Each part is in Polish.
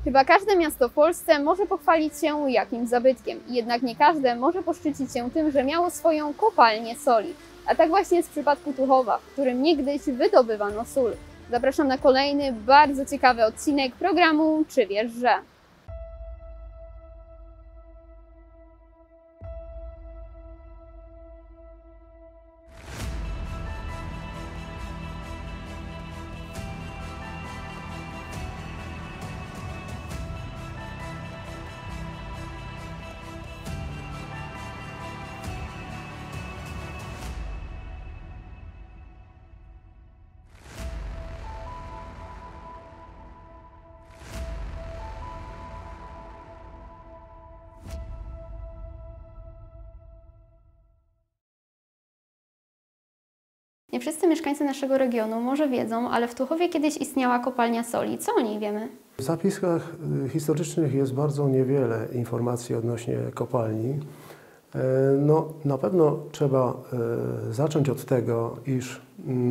Chyba każde miasto w Polsce może pochwalić się jakimś zabytkiem, jednak nie każde może poszczycić się tym, że miało swoją kopalnię soli. A tak właśnie jest w przypadku Tuchowa, w którym niegdyś wydobywano sól. Zapraszam na kolejny, bardzo ciekawy odcinek programu Czy wiesz, że? Nie wszyscy mieszkańcy naszego regionu może wiedzą, ale w Tuchowie kiedyś istniała kopalnia soli. Co o niej wiemy? W zapiskach historycznych jest bardzo niewiele informacji odnośnie kopalni. No, na pewno trzeba zacząć od tego, iż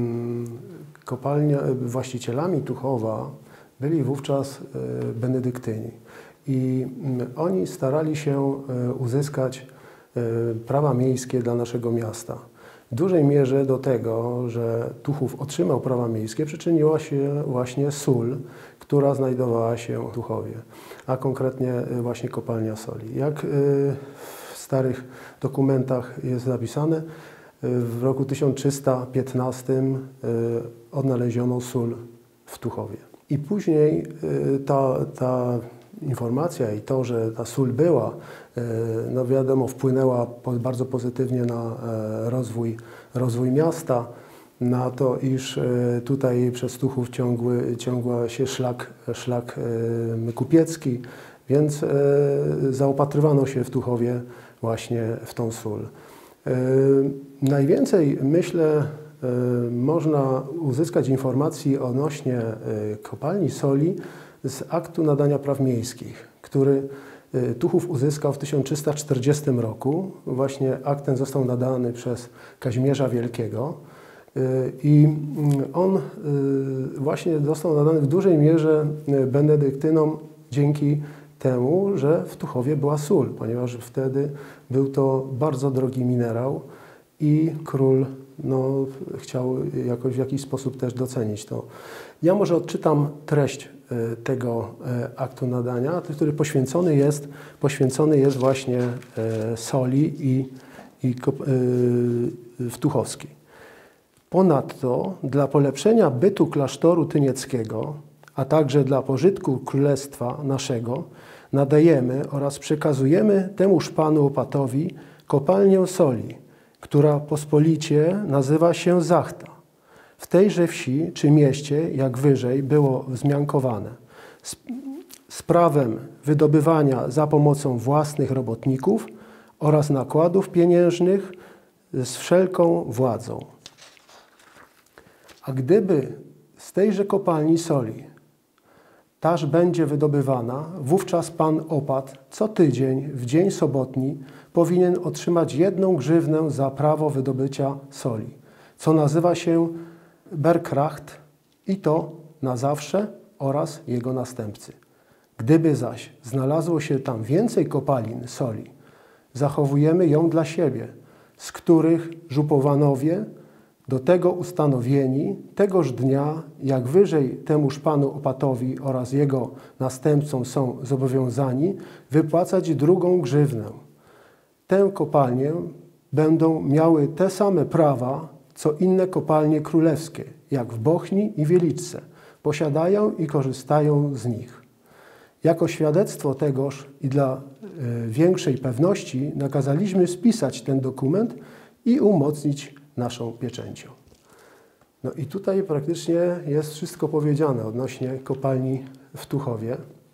właścicielami Tuchowa byli wówczas benedyktyni i oni starali się uzyskać prawa miejskie dla naszego miasta. W dużej mierze do tego, że Tuchów otrzymał prawa miejskie, przyczyniła się właśnie sól, która znajdowała się w Tuchowie, a konkretnie właśnie kopalnia soli. Jak w starych dokumentach jest zapisane, w roku 1315 odnaleziono sól w Tuchowie. I później ta informacja i to, że ta sól była, no wiadomo, wpłynęła bardzo pozytywnie na rozwój miasta, na to, iż tutaj przez Tuchów ciągła się szlak kupiecki, więc zaopatrywano się w Tuchowie właśnie w tą sól. Najwięcej, myślę, można uzyskać informacji odnośnie kopalni soli z aktu nadania praw miejskich, który Tuchów uzyskał w 1340 roku. Właśnie akt ten został nadany przez Kazimierza Wielkiego i on właśnie został nadany w dużej mierze benedyktynom dzięki temu, że w Tuchowie była sól, ponieważ wtedy był to bardzo drogi minerał i król chciał w jakiś sposób też docenić to. Ja może odczytam treść tego aktu nadania, który poświęcony jest właśnie soli w Tuchowskiej. Ponadto dla polepszenia bytu klasztoru tynieckiego, a także dla pożytku królestwa naszego nadajemy oraz przekazujemy temuż panu opatowi kopalnię soli, która pospolicie nazywa się Zachta. W tejże wsi czy mieście, jak wyżej, było wzmiankowane, z prawem wydobywania za pomocą własnych robotników oraz nakładów pieniężnych z wszelką władzą. A gdyby z tejże kopalni soli taż będzie wydobywana, wówczas pan opat co tydzień w dzień sobotni powinien otrzymać 1 grzywnę za prawo wydobycia soli, co nazywa się Berkracht i to na zawsze oraz jego następcy. Gdyby zaś znalazło się tam więcej kopalin soli, zachowujemy ją dla siebie, z których żupowanowie do tego ustanowieni tegoż dnia, jak wyżej temuż panu opatowi oraz jego następcom są zobowiązani wypłacać 2 grzywnę. Tę kopalnię będą miały te same prawa, co inne kopalnie królewskie, jak w Bochni i Wieliczce, posiadają i korzystają z nich. Jako świadectwo tegoż i dla większej pewności nakazaliśmy spisać ten dokument i umocnić naszą pieczęcią. No i tutaj praktycznie jest wszystko powiedziane odnośnie kopalni w Tuchowie.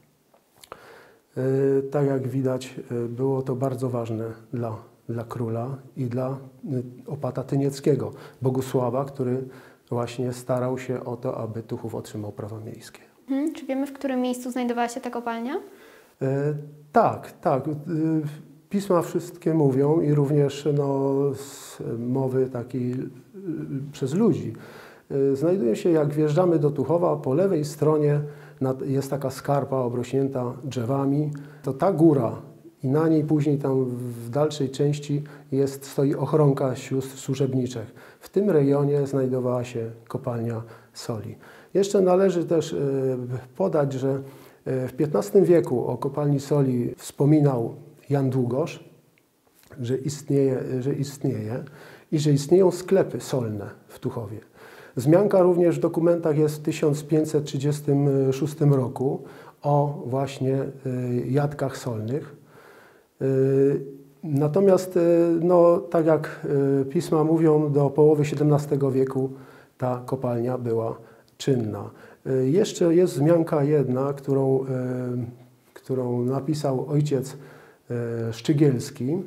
Tak jak widać, było to bardzo ważne dla króla i dla opata tynieckiego, Bogusława, który właśnie starał się o to, aby Tuchów otrzymał prawa miejskie. Czy wiemy, w którym miejscu znajdowała się ta kopalnia? Tak. Pisma wszystkie mówią i również z mowy takiej przez ludzi. Znajduje się, jak wjeżdżamy do Tuchowa, po lewej stronie jest taka skarpa obrośnięta drzewami. To ta góra i na niej później tam w dalszej części stoi ochronka sióstr służebniczych. W tym rejonie znajdowała się kopalnia soli. Jeszcze należy też podać, że w XV wieku o kopalni soli wspominał Jan Długosz, że istnieje i że istnieją sklepy solne w Tuchowie. Wzmianka również w dokumentach jest w 1536 roku o właśnie jadkach solnych. Natomiast, no, tak jak pisma mówią, do połowy XVII wieku ta kopalnia była czynna. Jeszcze jest wzmianka jedna, którą napisał ojciec Szczygielski.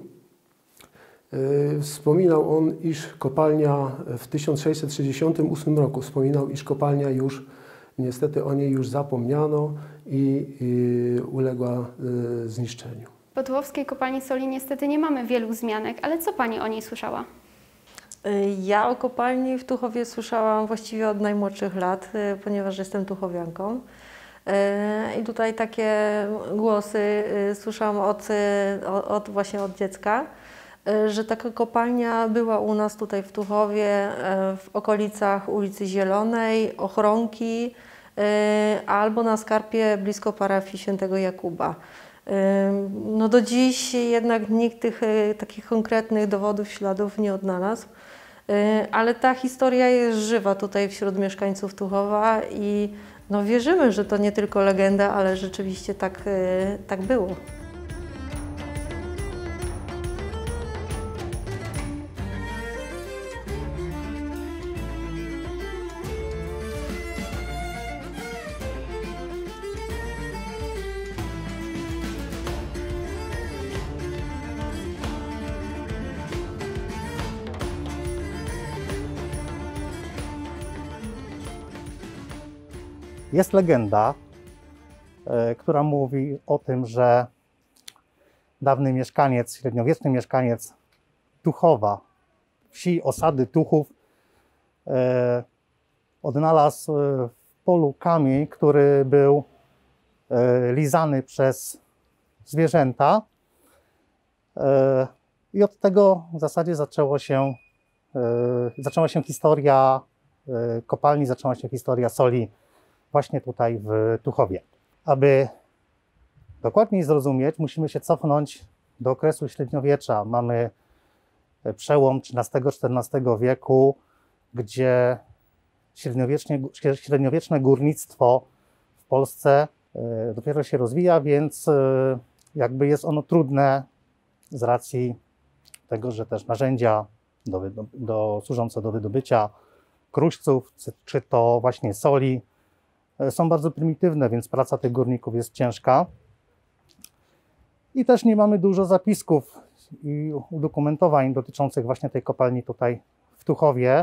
Wspominał on, iż kopalnia w 1668 roku, wspominał, iż kopalnia już, niestety o niej już zapomniano i uległa zniszczeniu. Po Tuchowskiej kopalni soli niestety nie mamy wielu wzmianek, ale co Pani o niej słyszała? Ja o kopalni w Tuchowie słyszałam właściwie od najmłodszych lat, ponieważ jestem tuchowianką. I tutaj takie głosy słyszałam właśnie od dziecka, że taka kopalnia była u nas tutaj w Tuchowie, w okolicach ulicy Zielonej, Ochronki albo na skarpie blisko parafii Świętego Jakuba. No do dziś jednak nikt tych takich konkretnych dowodów, śladów nie odnalazł, ale ta historia jest żywa tutaj wśród mieszkańców Tuchowa i no wierzymy, że to nie tylko legenda, ale rzeczywiście tak było. Jest legenda, która mówi o tym, że dawny mieszkaniec, średniowieczny mieszkaniec Tuchowa, wsi osady Tuchów, odnalazł w polu kamień, który był lizany przez zwierzęta. I od tego w zasadzie zaczęła się historia kopalni, zaczęła się historia soli właśnie tutaj w Tuchowie. Aby dokładniej zrozumieć, musimy się cofnąć do okresu średniowiecza. Mamy przełom XIII-XIV wieku, gdzie średniowieczne górnictwo w Polsce dopiero się rozwija, więc jakby jest ono trudne z racji tego, że też narzędzia służące do wydobycia kruszców, czy to właśnie soli, są bardzo prymitywne, więc praca tych górników jest ciężka. I też nie mamy dużo zapisków i udokumentowań dotyczących właśnie tej kopalni tutaj w Tuchowie.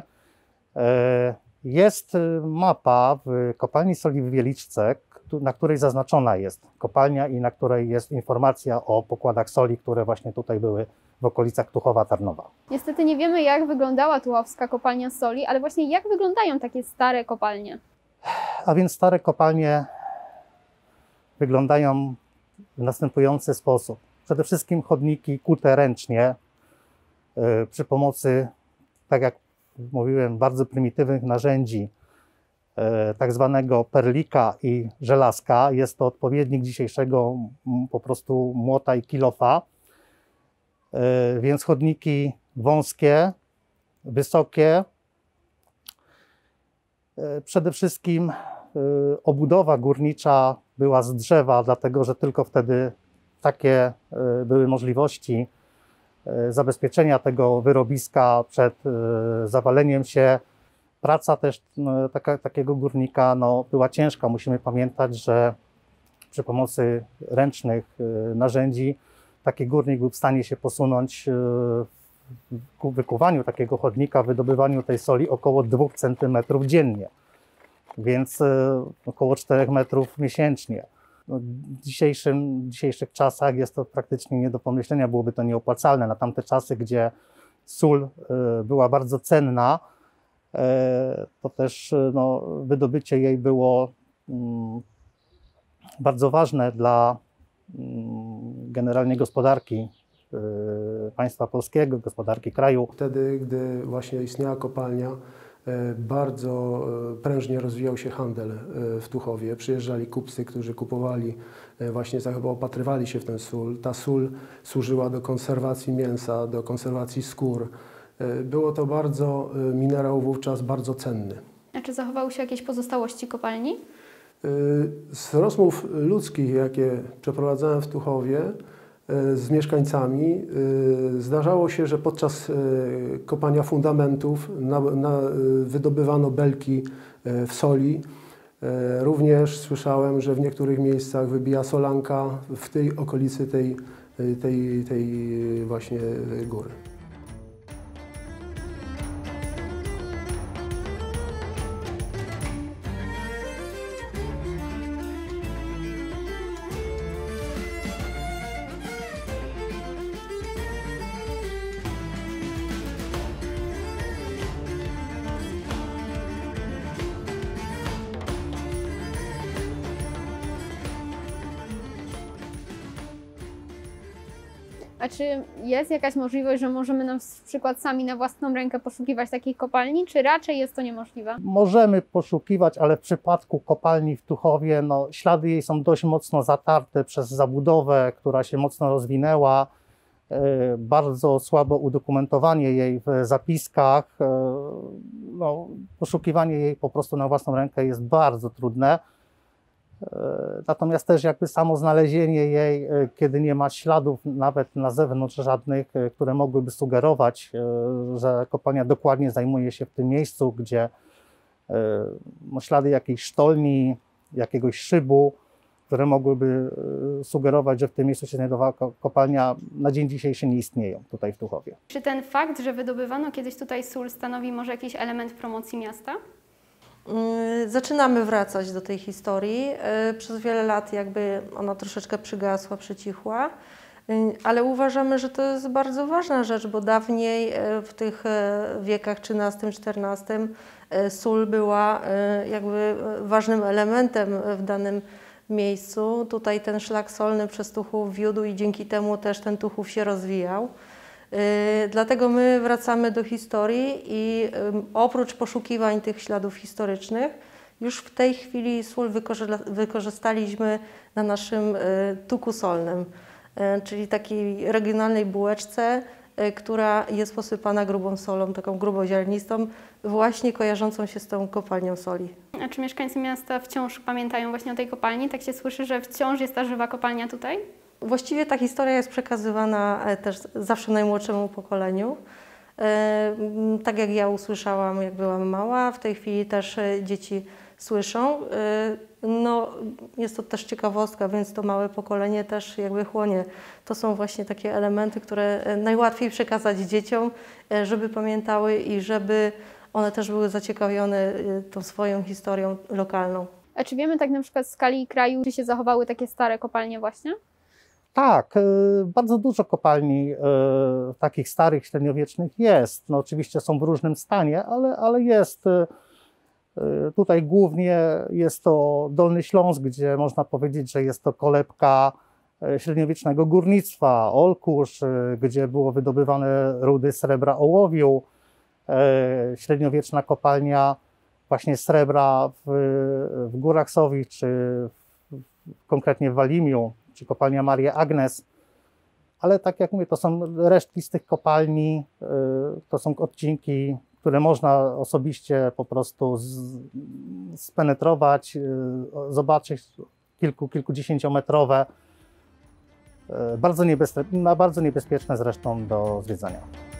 Jest mapa w kopalni soli w Wieliczce, na której zaznaczona jest kopalnia i na której jest informacja o pokładach soli, które właśnie tutaj były w okolicach Tuchowa-Tarnowa. Niestety nie wiemy, jak wyglądała tuchowska kopalnia soli, ale właśnie jak wyglądają takie stare kopalnie? A więc stare kopalnie wyglądają w następujący sposób. Przede wszystkim chodniki kute ręcznie przy pomocy, tak jak mówiłem, bardzo prymitywnych narzędzi, tak zwanego perlika i żelazka. Jest to odpowiednik dzisiejszego po prostu młota i kilofa. Więc chodniki wąskie, wysokie. Przede wszystkim obudowa górnicza była z drzewa, dlatego że tylko wtedy takie były możliwości zabezpieczenia tego wyrobiska przed zawaleniem się. Praca też takiego górnika była ciężka. Musimy pamiętać, że przy pomocy ręcznych narzędzi taki górnik był w stanie się posunąć w wykuwaniu takiego chodnika, w wydobywaniu tej soli około 2 cm dziennie, więc około 4 metrów miesięcznie. W dzisiejszych czasach jest to praktycznie nie do pomyślenia, byłoby to nieopłacalne. Na tamte czasy, gdzie sól była bardzo cenna, to też wydobycie jej było bardzo ważne dla generalnie gospodarki państwa polskiego, gospodarki kraju. Wtedy, gdy właśnie istniała kopalnia, bardzo prężnie rozwijał się handel w Tuchowie. Przyjeżdżali kupcy, którzy kupowali, właśnie opatrywali się w ten sól. Ta sól służyła do konserwacji mięsa, do konserwacji skór. Było to minerał wówczas bardzo cenny. A czy zachowały się jakieś pozostałości kopalni? Z rozmów ludzkich, jakie przeprowadzałem w Tuchowie z mieszkańcami, zdarzało się, że podczas kopania fundamentów wydobywano belki w soli. Również słyszałem, że w niektórych miejscach wybija solanka w tej okolicy tej właśnie góry. A czy jest jakaś możliwość, że możemy na przykład sami na własną rękę poszukiwać takiej kopalni, czy raczej jest to niemożliwe? Możemy poszukiwać, ale w przypadku kopalni w Tuchowie ślady jej są dość mocno zatarte przez zabudowę, która się mocno rozwinęła. Bardzo słabo udokumentowanie jej w zapiskach. Poszukiwanie jej po prostu na własną rękę jest bardzo trudne. Natomiast też jakby samo znalezienie jej, kiedy nie ma śladów nawet na zewnątrz żadnych, które mogłyby sugerować, że kopalnia dokładnie zajmuje się w tym miejscu, gdzie ślady jakiejś sztolni, jakiegoś szybu, które mogłyby sugerować, że w tym miejscu się znajdowała kopalnia, na dzień dzisiejszy nie istnieją tutaj w Tuchowie. Czy ten fakt, że wydobywano kiedyś tutaj sól, stanowi może jakiś element promocji miasta? Zaczynamy wracać do tej historii. Przez wiele lat jakby ona troszeczkę przygasła, przycichła, ale uważamy, że to jest bardzo ważna rzecz, bo dawniej w tych wiekach XIII-XIV sól była jakby ważnym elementem w danym miejscu. Tutaj ten szlak solny przez Tuchów wiódł i dzięki temu też ten Tuchów się rozwijał. Dlatego my wracamy do historii i oprócz poszukiwań tych śladów historycznych, już w tej chwili sól wykorzystaliśmy na naszym tuku solnym, czyli takiej regionalnej bułeczce, która jest posypana grubą solą, taką gruboziarnistą, właśnie kojarzącą się z tą kopalnią soli. A czy mieszkańcy miasta wciąż pamiętają właśnie o tej kopalni? Tak się słyszy, że wciąż jest ta żywa kopalnia tutaj? Właściwie ta historia jest przekazywana też zawsze najmłodszemu pokoleniu. Tak jak ja usłyszałam, jak byłam mała, w tej chwili też dzieci słyszą. Jest to też ciekawostka, więc to małe pokolenie też jakby chłonie. To są właśnie takie elementy, które najłatwiej przekazać dzieciom, żeby pamiętały i żeby one też były zaciekawione tą swoją historią lokalną. A czy wiemy tak na przykład w skali kraju, czy się zachowały takie stare kopalnie właśnie? Tak, bardzo dużo kopalni takich starych, średniowiecznych jest. Oczywiście są w różnym stanie, ale jest. Tutaj głównie jest to Dolny Śląsk, gdzie można powiedzieć, że jest to kolebka średniowiecznego górnictwa, Olkusz, gdzie było wydobywane rudy srebra, ołowiu, średniowieczna kopalnia właśnie srebra w Górach Sowich, czy konkretnie w Walimiu, czy kopalnia Maria Agnes, ale tak jak mówię, to są resztki z tych kopalni, to są odcinki, które można osobiście po prostu spenetrować, zobaczyć kilkudziesięciometrowe, bardzo niebezpieczne zresztą do zwiedzania.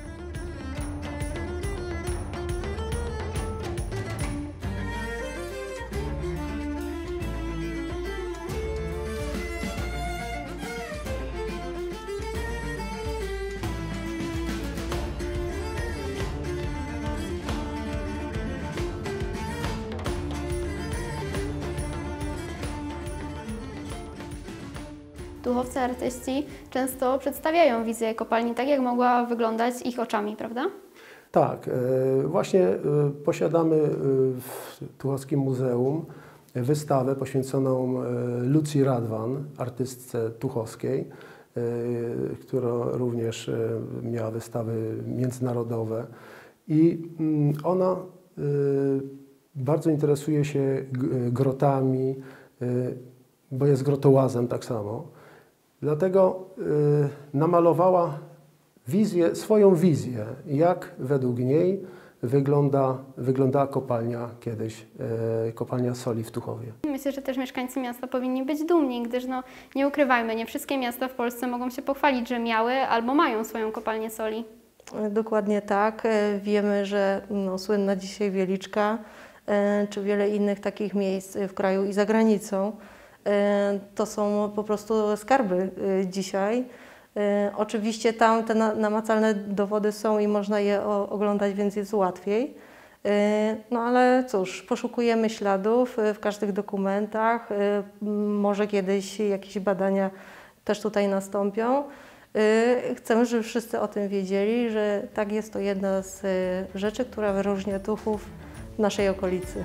Tuchowcy artyści często przedstawiają wizję kopalni tak, jak mogła wyglądać ich oczami, prawda? Tak, właśnie posiadamy w Tuchowskim Muzeum wystawę poświęconą Lucji Radwan, artystce tuchowskiej, która również miała wystawy międzynarodowe. I ona bardzo interesuje się grotami, bo jest grotołazem tak samo. Dlatego namalowała swoją wizję, jak według niej wyglądała kopalnia kiedyś, kopalnia soli w Tuchowie. Myślę, że też mieszkańcy miasta powinni być dumni, gdyż nie ukrywajmy, nie wszystkie miasta w Polsce mogą się pochwalić, że miały albo mają swoją kopalnię soli. Dokładnie tak. Wiemy, że słynna dzisiaj Wieliczka, czy wiele innych takich miejsc w kraju i za granicą, to są po prostu skarby dzisiaj. Oczywiście tam te namacalne dowody są i można je oglądać, więc jest łatwiej. No ale cóż, poszukujemy śladów w każdych dokumentach. Może kiedyś jakieś badania też tutaj nastąpią. Chcemy, żeby wszyscy o tym wiedzieli, że tak, jest to jedna z rzeczy, która wyróżnia Tuchów w naszej okolicy.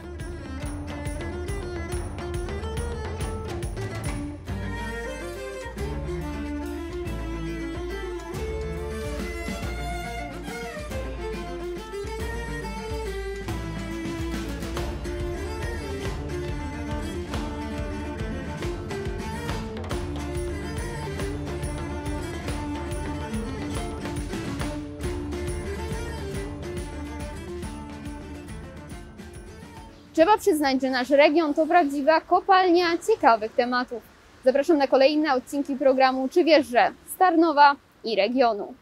Trzeba przyznać, że nasz region to prawdziwa kopalnia ciekawych tematów. Zapraszam na kolejne odcinki programu Czy wiesz, że z Tarnowa i regionu.